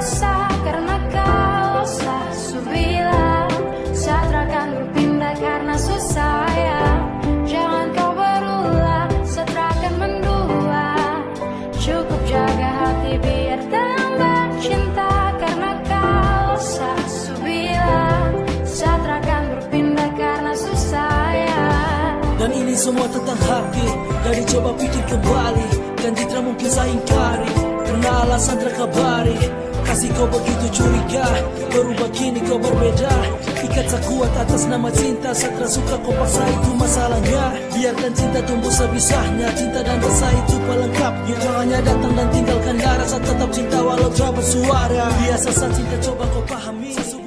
susah karena kau selalu bilang Satra akan berpindah karena susah ya. Jangan kau berulang, Satra akan mendua. Cukup jaga hati biar tambah cinta karena kau selalu bilang Satra akan berpindah karena susah ya. Dan ini semua tentang hati. Dari coba pikir kembali, dan tidak mungkin saya ingkari karena alasan terkabari. Kasih kau begitu curiga, berubah kini kau berbeda. Ikat sekuat atas nama cinta, Satra suka kau paksa itu masalahnya. Biarkan cinta tumbuh sebisanya, cinta dan rasa itu pelengkapnya. Jangannya datang dan tinggalkan darah, saat tetap cinta walau tak bersuara. Biasa saat cinta coba kau pahami.